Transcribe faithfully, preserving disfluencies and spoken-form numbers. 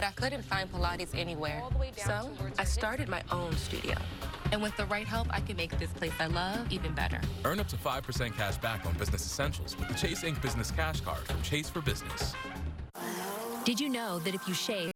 but I couldn't find Pilates anywhere. So I started my own studio. And with the right help, I can make this place I love even better. Earn up to five percent cash back on business essentials with the Chase Incorporated. Business Cash Card from Chase for Business. Did you know that if you shave